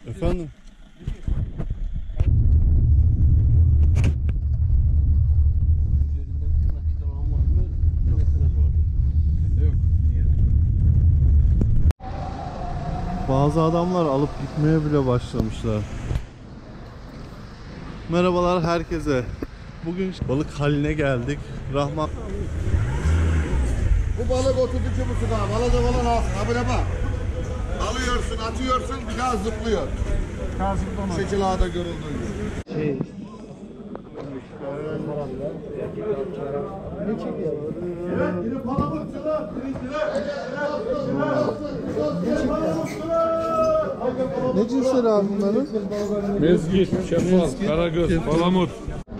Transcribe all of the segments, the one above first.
Efendim? Bazı adamlar alıp gitmeye bile başlamışlar. Merhabalar herkese. Bugün balık haline geldik. Rahman. Bu balık 32,5 abi. Alacak olan alsın. Abi ne bak. Alıyorsun, atıyorsun, bir daha zıplıyor. Şekil ağda görüldüğü gibi. Ne çekiyor? Evet, yine palamutçular. Ne cinsler abi bunların? Mezgit, şeffaf, karagöz, palamut.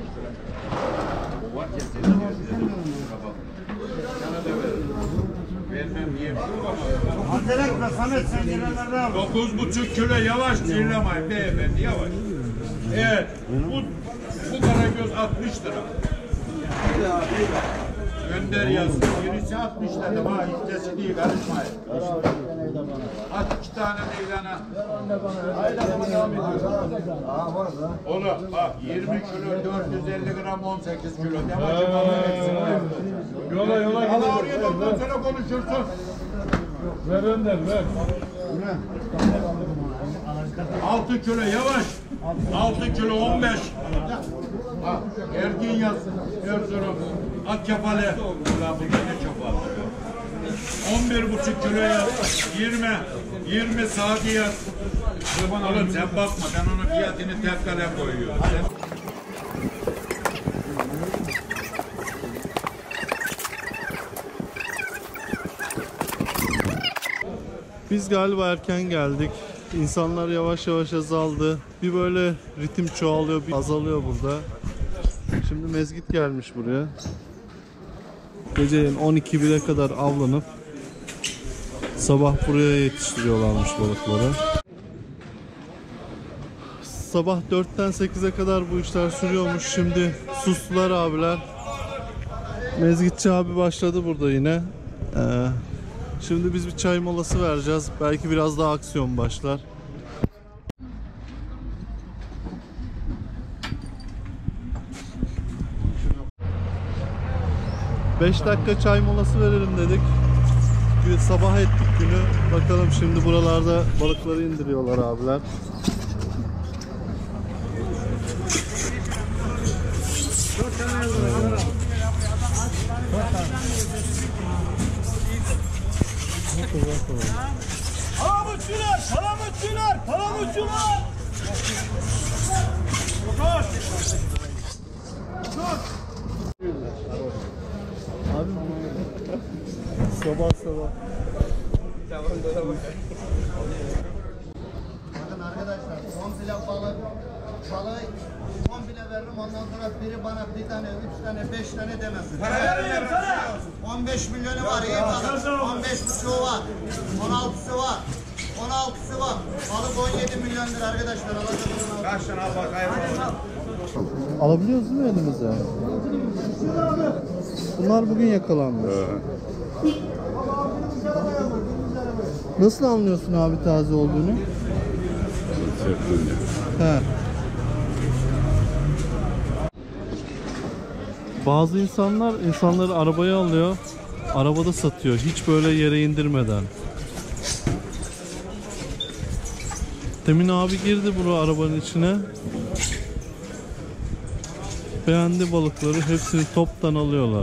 Acele etme Samet, sen gelenlerden al. 9,5 kilo yavaş zirlemeyin beyefendi yavaş. Evet bu karagöz 60 lira. Gönder yazsın. Birisi 60 dedim ha hiçbirisi değil karışmayın. At 2 tane değil ana. Oğlum bak 20 kilo 450 gram 18 kilo. Yola Allah oraya bak ondan sonra konuşursun. ver önden ver. 6 kilo yavaş. 6 kilo 15. Ha, Ergin yaz. Erzurum. Akkefale. Ulan bu ne çok fazla. 11,5 kilo yaz. 20 Sadi yaz. Oğlum sen bakma ben onun fiyatını tekkale koyuyorum. Biz galiba erken geldik. İnsanlar yavaş yavaş azaldı. Bir böyle ritim çoğalıyor, bir azalıyor burada. Şimdi mezgit gelmiş buraya. Gecenin 12-1'e kadar avlanıp sabah buraya yetiştiriyorlarmış balıkları. Sabah 4'ten 8'e kadar bu işler sürüyormuş. Şimdi sustular abiler. Mezgitçi abi başladı burada yine. Şimdi biz bir çay molası vereceğiz. Belki biraz daha aksiyon başlar. Beş dakika çay molası verelim dedik. Sabah ettik günü. Bakalım şimdi buralarda balıkları indiriyorlar abiler. Palamutçular! Abi sabah. Bakın arkadaşlar, komple balığı komple veririm, ondan sonra biri bana bir tane, 3 tane, 5 tane demesin. Para veririm sana! 15 milyonu var, iyi balık. 15,5'u var, 16'sı var. 16'sı var. Balık 17 milyon lira arkadaşlar. Kaç tane al bakayım. Alabiliyoruz değil mi elimize? Bunlar bugün yakalanmış. Nasıl anlıyorsun abi taze olduğunu? He. Bazı insanları arabaya alıyor, arabada satıyor. Hiç böyle yere indirmeden. Demin abi girdi buraya arabanın içine. Beğendi balıkları, hepsini toptan alıyorlar.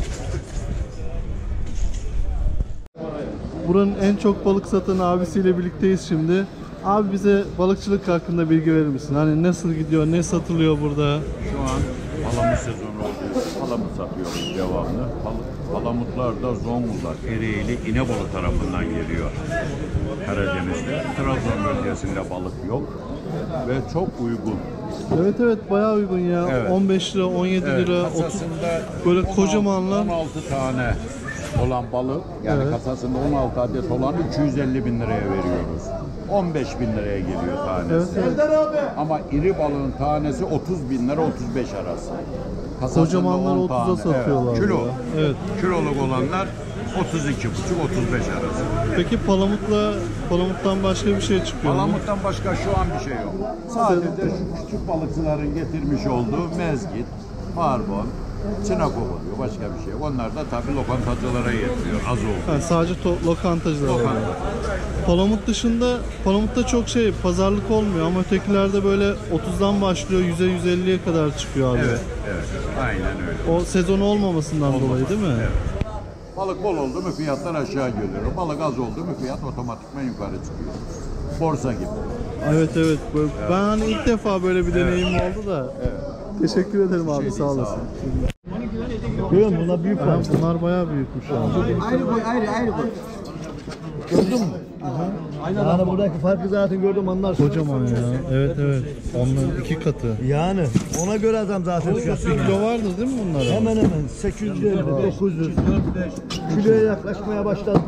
Buranın en çok balık satan abisiyle birlikteyiz şimdi. Abi bize balıkçılık hakkında bilgi verir misin? Hani nasıl gidiyor, ne satılıyor burada? Şu an palamut sezonu oluyor. Palamut satıyoruz devamlı. Palamutlar da Zonguldak, Ereğli, İnebolu tarafından geliyor. Karadeniz'de. Trabzon bölgesinde balık yok. Ve çok uygun. Evet bayağı uygun ya. Evet. 15 lira, 17 lira, 30 böyle kocamanlar. 16 tane olan balık yani Evet. kasasında 16 adet olan 250 bin liraya veriyoruz. 15 bin liraya geliyor tanesi. Evet. Ama iri balığın tanesi 30 bin lira 35 arası. Kasasında Kocamanlar 10 30'a tane. satıyorlar. Evet. Kilo. Ya. Evet. Kiloluk olanlar 32,5-35 arası. Peki palamutla Palamut'tan başka bir şey çıkıyor mu? Palamut'tan başka şu an bir şey yok. Sadece şu küçük balıkçıların getirmiş olduğu mezgit, barbon, çinakop oluyor. Başka bir şey yok. Onlar da tabii lokantacılara yetmiyor. Az oldu. Ha, sadece lokantacılar var. Palamut dışında, Palamut'ta çok pazarlık olmuyor ama ötekilerde böyle 30'dan başlıyor 100'e 150'ye kadar çıkıyor abi. Evet, evet. Aynen öyle. O sezonu olmamasından dolayı değil mi? Evet. Balık bol oldu mu fiyatlar aşağı geliyor. Balık az oldu mu fiyat otomatikman yukarı çıkıyor. Borsa gibi. Evet. Böyle, ben hani ilk defa böyle bir deneyim oldu da. Teşekkür ederim abi, sağ olasın. Görüyor musun? Bunlar büyük var. Bunlar bayağı büyükmüş abi. Ayrı koy. Gördün mü? Yani buradaki farkı zaten gördüm anlarsın. Kocaman ya. Evet. Onların 2 katı. Yani ona göre adam zaten fiyatı. Kilo vardır değil mi bunlar? Hemen 850, 900 kiloya yaklaşmaya başladı.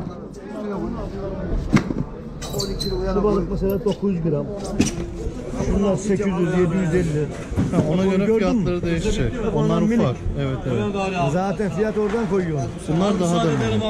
Şu balık mesela 900 gram. Şunlar 800, 750. Ona göre Gördün fiyatları mü? değişecek. Onlar minik. ufak. Evet. Zaten fiyat oradan koyuyor. Bunlar daha da büyük.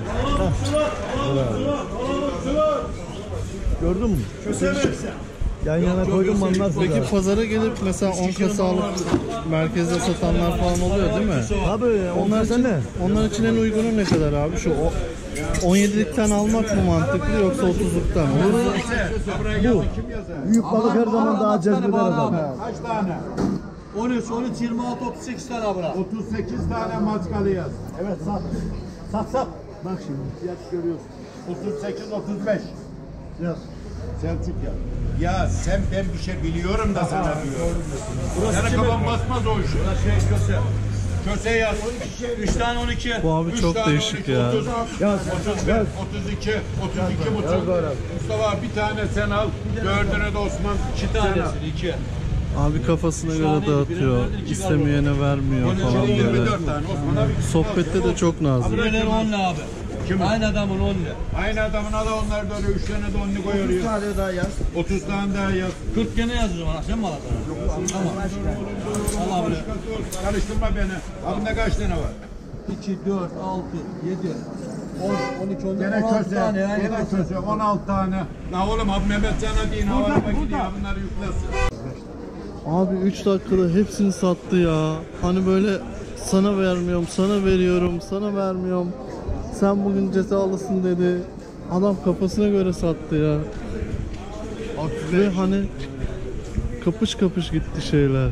Gördün mü? Yan yana koydum anlarsın. Peki pazara gelip mesela 10 kasa alıp merkezde satanlar falan oluyor değil mi? Tabii Onlar için en uygunu ne kadar abi? Şu 17'likten almak mı mantıklı yoksa 30'luktan mı? bu. Büyük balık her zaman daha cezbeder adam. Kaç tane? 13, 26, 38 tane bırak. 38 tane maskalı yaz. Evet sat. Bak şimdi fiyat görüyorsun. 38, 35. Yaz. Selçuk ya. Ya sen ben bir şey biliyorum da sana diyorum. Sana kafam basmaz o işi. Köse. Köse yaz. 3 tane 12. Bu abi çok değişik ya. 30, 31, 32, 32 buçuk. Mustafa bir tane sen al. Dördüne de Osman. 2 tanesini 2. Abi kafasına göre dağıtıyor. İstemeyene vermiyor falan böyle. 24 tane Osman abi. Sohbette de çok nazik. Ömer 10 abi. Kim? Aynı adamın 10 Aynı adamına da onlar da öyle 3 tane de 10'lu koyuyor. 30 tane daha yaz. 30 tane daha yaz. 40 gene yazıyor bana. Sen mi alacaksın? Tamam. Allah bilir. Karıştırma beni. Abinde kaç tane var? 2, 4, 6, 7, 10, 12, 14, Gene 16 köse. tane ya. Gene köse. 16 tane. La oğlum abi Mehmet sana deyin. Havalıma gidiyor. Bunları yüklesin. Abi 3 dakikada hepsini sattı ya. Hani böyle sana vermiyorum, sana veriyorum, sana vermiyorum. Sen bugün cezalısın dedi. Adam kafasına göre sattı ya. Ve hani kapış kapış gitti şeyler.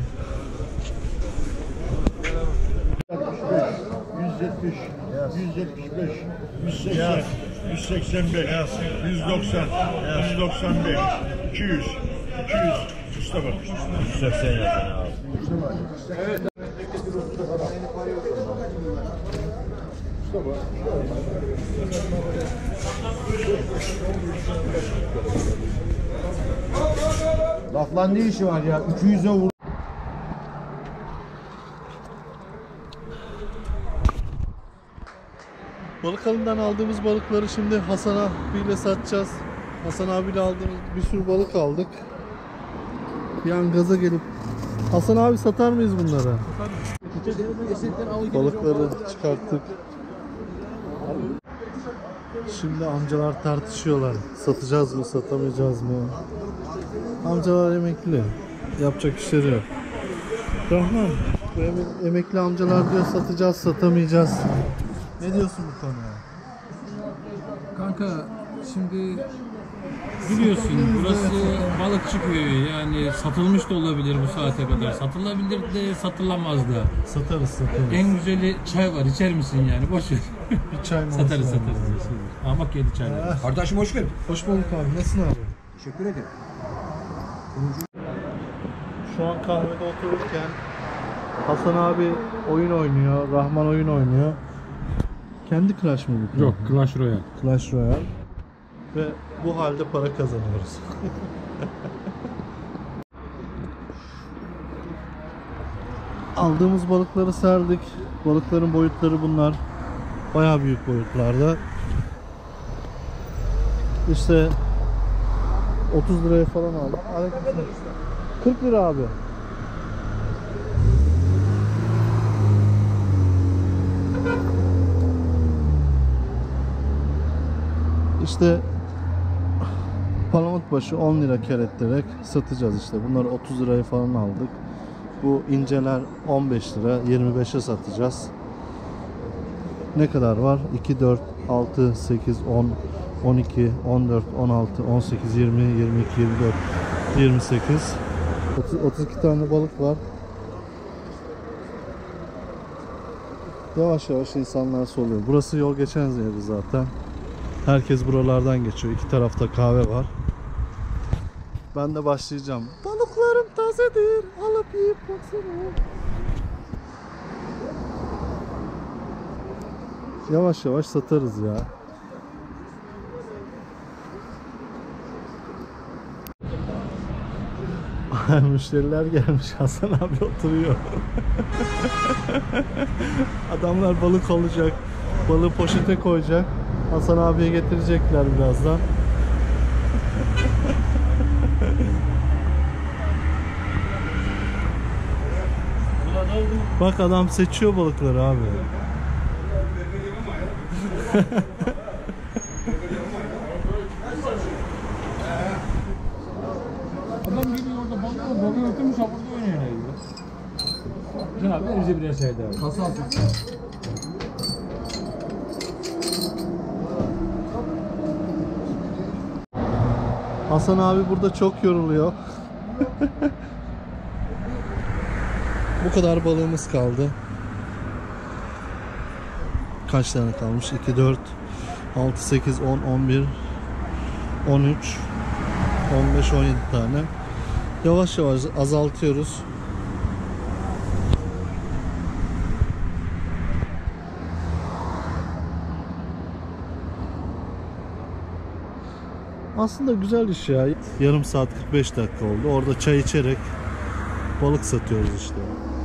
170, 175, 180, 185, 190, 195, 200, 200. Mustafa. 180 yazın abi. Lafla ne işi var ya? 200'e vur. Balık alından aldığımız balıkları şimdi Hasan abiyle satacağız. Hasan abiyle aldığımız bir sürü balık aldık. Bir an gaza gelip Hasan abi satar mıyız bunlara? Balıkları çıkarttık. Şimdi amcalar tartışıyorlar. Satacağız mı, satamayacağız mı? Amcalar emekli. Yapacak işleri yok. Rahman, bu emekli amcalar diyor satacağız, satamayacağız. Ne diyorsun bu konuya? Kanka şimdi biliyorsun burası balıkçı köyü, yani satılmış da olabilir bu saate kadar. Satılabilir de satılamaz da. Satarız. En güzeli çay var, içer misin yani? Boş ver. Bir çay mı? satarız. Ama bak yedi çay. Kardeşim hoş geldin. Hoş bulduk abi. Nasılsın abi? Teşekkür ederim. Şu an kahvede otururken Hasan abi oyun oynuyor, Rahman oyun oynuyor. Kendi Clash mı bu? Yok, Clash Royale. Clash Royale. Ve bu halde para kazanıyoruz. Aldığımız balıkları serdik. Balıkların boyutları bunlar. Bayağı büyük boyutlarda. İşte 30 liraya falan aldım. 40 lira abi. İşte Palamut başı 10 lira keretlerek satacağız işte. Bunları 30 liraya falan aldık. Bu inceler 15 lira, 25'e satacağız. Ne kadar var? 2, 4, 6, 8, 10, 12, 14, 16, 18, 20, 22, 24, 28. 32 tane balık var. Yavaş yavaş insanlar soluyor. Burası yol geçen yeri zaten. Herkes buralardan geçiyor. İki tarafta kahve var. Ben de başlayacağım. Balıklarım tazedir. Alıp yiyip baksana. Yavaş yavaş satarız ya. Müşteriler gelmiş. Hasan abi oturuyor. Adamlar balık alacak. Balığı poşete koyacak. Hasan abiye getirecekler birazdan. Bak adam seçiyor balıkları abi. Adam geliyor orada balığı oturmuş ha burada oynuyor. Cenab-ı Erce birer şey daha. Kasa altı. Hasan abi burada çok yoruluyor. Bu kadar balığımız kaldı. Kaç tane kalmış? 2, 4, 6, 8, 10, 11, 13, 15, 17 tane. Yavaş yavaş azaltıyoruz. Aslında güzel iş ya. Yarım saat 45 dakika oldu. Orada çay içerek balık satıyoruz işte.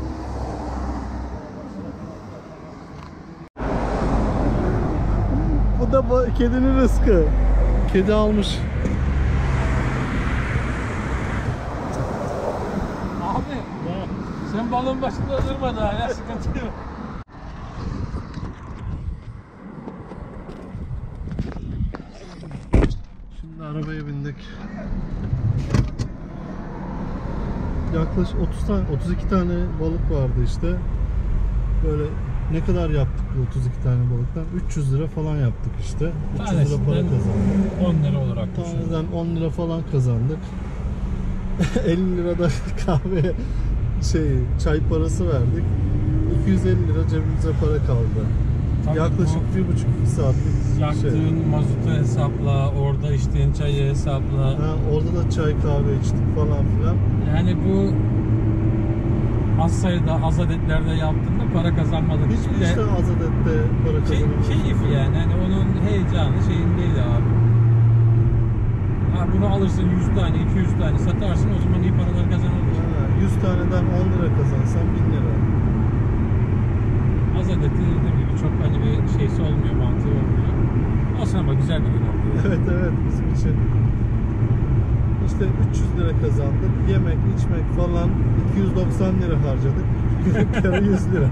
Bu da kedinin rızkı. Kedi almış. Abi sen balığın başında durma daha ya, sıkıntı yok. Şimdi arabaya bindik. Yaklaşık 32 tane balık vardı işte. Böyle ne kadar yaptık bu 32 tane balıktan? 300 lira falan yaptık işte. 300 lira para kazandık. 10 lira olarak düşün. Taneden 10 lira falan kazandık. 50 lira da kahve çay parası verdik. 250 lira cebimize para kaldı. Tabii yaklaşık 1,5-2 saatlik yaktığın mazotu hesapla, orada içtiğin çayı hesapla. Ha, orada da çay kahve içtik falan filan. Yani bu az sayıda az adetlerde yaptığında para kazanmadık. Hiçbir işte az adette para kazanamıyoruz. Keyif yani. Hani onun heyecanı şeyindeydi abi. Ha, bunu alırsın 100 tane, 200 tane satarsın, o zaman iyi paralar kazanırsın. 100 taneden 10 lira kazansan 1000 lira. Az adeti dediğim gibi çok hani bir şeysi olmuyor, mantığı olmuyor. Olsun ama güzel bir gün oldu. Evet evet, bizim için. İşte 300 lira kazandık. Yemek, içmek falan 290 lira harcadık. Günlük kârı 100 lira.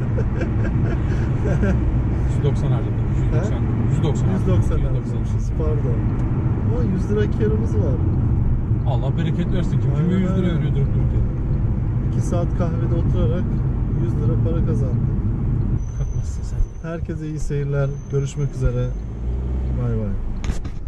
190 harcadık. 190 harcamışız, pardon. Ama 100 lira kârımız var. Allah bereket versin. Kim 100 lira veriyor dururken. 2 saat kahvede oturarak 100 lira para kazandık. Kalkmazsın sen. Herkese iyi seyirler. Görüşmek üzere. Bay bay.